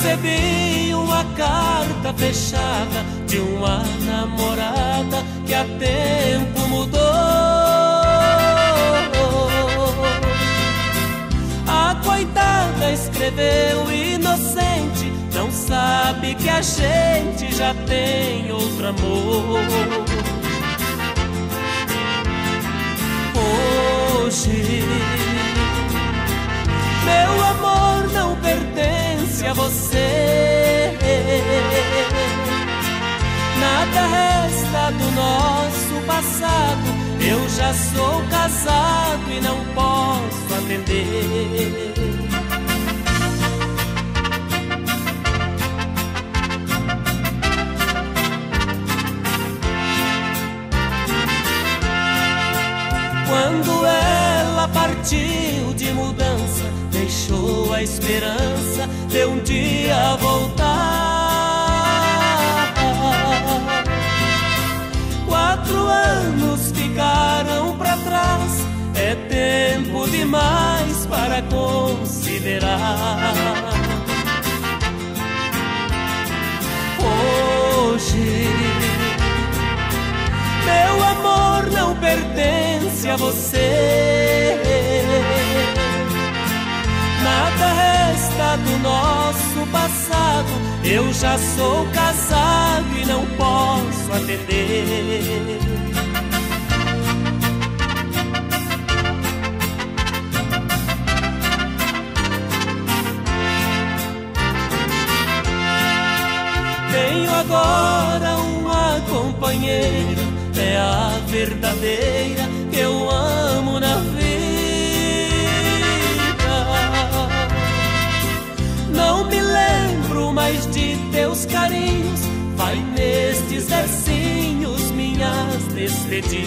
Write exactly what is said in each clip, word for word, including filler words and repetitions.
recebi uma carta fechada de uma namorada que há tempo mudou. A coitada escreveu inocente, não sabe que a gente já tem outro amor. Hoje meu amor não pertence a você. Nada resta do nosso passado. Eu já sou casado e não posso atender. Quando ela partiu de mudança, deixou a esperança de um dia voltar. Quatro anos ficaram pra trás, é tempo demais para considerar. Hoje meu amor não pertence a você. Nada resta do nosso passado. Eu já sou casado e não posso atender. Tenho agora uma companheira, é a verdadeira que eu amo na vida. Não me lembro mais de teus carinhos, vai nestes versinhos minhas despedidas.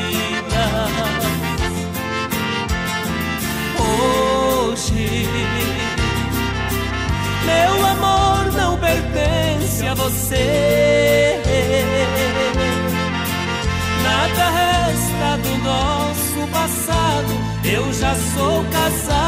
Hoje meu amor não pertence a você. Nada resta do nosso passado. Eu já sou casado